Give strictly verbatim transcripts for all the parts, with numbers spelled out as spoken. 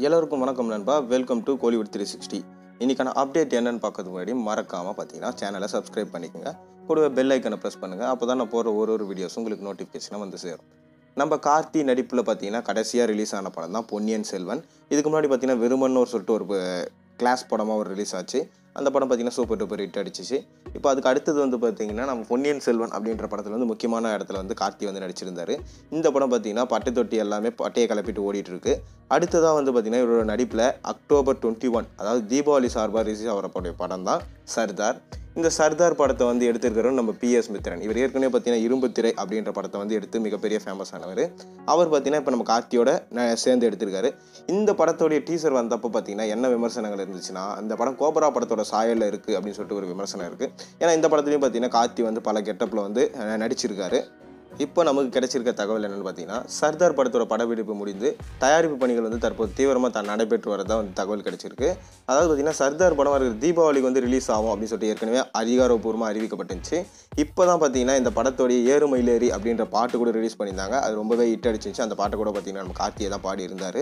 எல்லாருக்கும் வணக்கம் நண்பா. Welcome to Kollywood three sixty. இன்றைக்கான அப்டேட் என்னென்னு பார்க்கறதுக்கு முன்னாடி மறக்காமல் பார்த்தீங்கன்னா சேனலை சப்ஸ்கிரைப் பண்ணிக்கோங்க. கூடவே பெல் ஐக்கனை ப்ரெஸ் பண்ணுங்கள். அப்போ தான் நான் போகிற ஒரு ஒரு வீடியோஸும் உங்களுக்கு நோட்டிஃபிகேஷனாக வந்து சேரும். நம்ம கார்த்தி நடிப்பில் பார்த்தீங்கன்னா கடைசியாக ரிலீஸ் ஆன படம் தான் பொன்னியின் செல்வன். இதுக்கு முன்னாடி பார்த்தீங்கன்னா வெறுமன்னு ஒரு சொல்லிட்டு ஒரு கிளாஸ் படமாக ஒரு ரிலீஸ் ஆச்சு. அந்த படம் பார்த்தீங்கன்னா சூப்பர் டூப்பர் ஹிட் அடிச்சிச்சு. இப்போ அதுக்கு அடுத்தது வந்து பார்த்தீங்கன்னா நம்ம பொன்னியின் செல்வன் அப்படின்ற படத்தில் வந்து முக்கியமான இடத்துல வந்து கார்த்தி வந்து நடிச்சிருந்தார். இந்த படம் பார்த்தீங்கன்னா பட்டு தொட்டி எல்லாமே பட்டையை கிளப்பிட்டு ஓடிட்டு இருக்கு. அடுத்ததாக வந்து பார்த்தீங்கன்னா இவரோட நடிப்பில் அக்டோபர் டுவெண்ட்டி ஒன் அதாவது தீபாவளி சார்பாக ரிலீஸ் ஆகிற படம் தான் சர்தார். இந்த சர்தார் படத்தை வந்து எடுத்திருக்கிறோம் நம்ம பி எஸ் மித்ரன். இவர் ஏற்கனவே பார்த்தீங்கன்னா இரும்பு திரை அப்படின்ற படத்தை வந்து எடுத்து மிகப்பெரிய ஃபேமஸ் ஆனவர். அவர் பார்த்தீங்கன்னா இப்போ நம்ம கார்த்தியோட சேர்ந்து எடுத்திருக்காரு. இந்த படத்தோடைய டீசர் வந்தப்போ பார்த்தீங்கன்னா என்ன விமர்சனங்கள் இருந்துச்சுன்னா, இந்த படம் கோபரா படத்தோட சாயலில் இருக்குது அப்படின்னு சொல்லிட்டு ஒரு விமர்சனம் இருக்குது. ஏன்னா இந்த படத்துலையும் பார்த்தீங்கன்னா கார்த்தி வந்து பல கெட்டப்பில் வந்து நடிச்சிருக்காரு. இப்போ நமக்கு கிடைச்சிருக்க தகவல் என்னென்னு பார்த்தீங்கன்னா, சர்தார் படத்தோட படப்பிடிப்பு முடிந்து தயாரிப்பு பணிகள் வந்து தற்போது தீவிரமாக தான் நடைபெற்று வரதான் வந்து தகவல் கிடைச்சிருக்கு. அதாவது பார்த்தீங்கன்னா சர்தார் படம் வர தீபாவளிக்கு வந்து ரிலீஸ் ஆகும் அப்படின்னு சொல்லிட்டு ஏற்கனவே அதிகாரப்பூர்வமாக அறிவிக்கப்பட்டுச்சு. இப்போ தான் பார்த்தீங்கன்னா இந்த படத்தோடைய ஏறு மயிலேறி அப்படின்ற பாட்டு கூட ரிலீஸ் பண்ணியிருந்தாங்க. அது ரொம்பவே ஹிட் அடிச்சிச்சு. அந்த பாட்டை கூட பார்த்தீங்கன்னா நம்ம கார்த்தியை தான் பாடி இருந்தார்.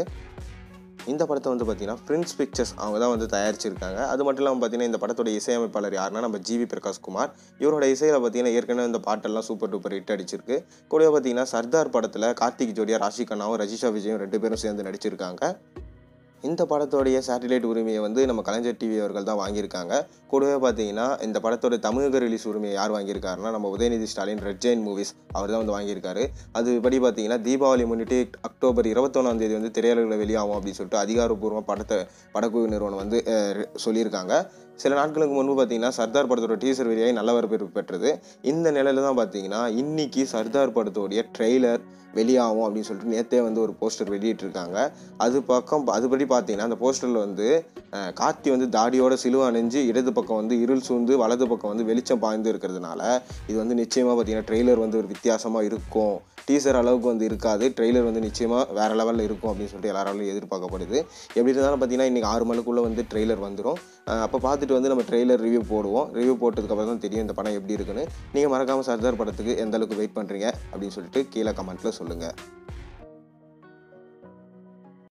இந்த படத்தை வந்து பார்த்தீங்கன்னா பிரின்ஸ் பிக்சர்ஸ் அவங்க தான் வந்து தயாரிச்சிருக்காங்க. அது மட்டும் இல்லாமல் பார்த்தீங்கன்னா இந்த படத்தோட இசையமைப்பாளர் யாருன்னா நம்ம ஜி வி பிரகாஷ் குமார். இவரோட இசையில் பார்த்தீங்கன்னா ஏற்கனவே இந்த பாட்டெல்லாம் சூப்பர் டூப்பர் ஹிட் அடிச்சிருக்கு. கூடவே பார்த்தீங்கன்னா சர்தார் படத்தில் கார்த்திக் ஜோடியா ராஷி கண்ணாவும் ரஜிஷா விஜயும் ரெண்டு பேரும் சேர்ந்து நடிச்சிருக்காங்க. இந்த படத்தோடைய சேட்டலைட் உரிமையை வந்து நம்ம கலைஞர் டிவி அவர்கள் தான் வாங்கியிருக்காங்க. கூடவே பார்த்தீங்கன்னா இந்த படத்தோட தமிழக ரிலீஸ் உரிமையை யார் வாங்கியிருக்காருன்னா நம்ம உதயநிதி ஸ்டாலின் விஜயன் மூவிஸ் அவர் தான் வந்து வாங்கியிருக்காரு. அதுபடி பார்த்தீங்கன்னா தீபாவளி முன்னிட்டு அக்டோபர் இருபத்தொன்னாம் தேதி வந்து திரையரங்கில் வெளியாகும் அப்படின்னு சொல்லிட்டு அதிகாரப்பூர்வமாக படத்தை படக்குழு நிறுவனம் வந்து சொல்லியிருக்காங்க. சில நாட்களுக்கு முன்பு பார்த்தீங்கன்னா சர்தார் படத்தோட டீசர் வெளியாகி நல்ல வரவேற்பு பெற்றது. இந்த நிலையில தான் பார்த்தீங்கன்னா இன்னைக்கு சர்தார் படத்தோடைய ட்ரெய்லர் வெளியாகும் அப்படின்னு சொல்லிட்டு நேற்றே வந்து ஒரு போஸ்டர் வெளியிட்டிருக்காங்க. அது பக்கம் அதுபடி பார்த்தீங்கன்னா அந்த போஸ்டரில் வந்து கார்த்தி வந்து தாடியோட சிலுவை அணிஞ்சு இடது பக்கம் வந்து இருள் சூழ்ந்து வலது பக்கம் வந்து வெளிச்சம் பாய்ந்து இருக்கிறதுனால இது வந்து நிச்சயமாக பார்த்தீங்கன்னா ட்ரெய்லர் வந்து ஒரு வித்தியாசமாக இருக்கும். டீசர் அளவுக்கு வந்து இருக்காது. ட்ரெய்லர் வந்து நிச்சயமாக வேறு லெவலில் இருக்கும் அப்படின்னு சொல்லிட்டு எல்லாராலும் எதிர்பார்க்கப்படுது. எப்படி இருந்தாலும் பார்த்தீங்கன்னா இன்றைக்கி ஆறு மணிக்குள்ளே வந்து ட்ரெய்லர் வந்துடும். அப்போ பார்த்துட்டு வந்து நம்ம ட்ரெய்லர் ரிவ்யூ போடுவோம். ரிவ்யூ போட்டதுக்கப்புறம் தான் தெரியும் இந்த படம் எப்படி இருக்குன்னு. நீங்கள் மறக்காமல் சர்தார் படத்துக்கு எந்த அளவுக்கு வெயிட் பண்ணுறீங்க அப்படின்னு சொல்லிட்டு கீழே கமெண்ட்டில் சொல்லுங்கள்.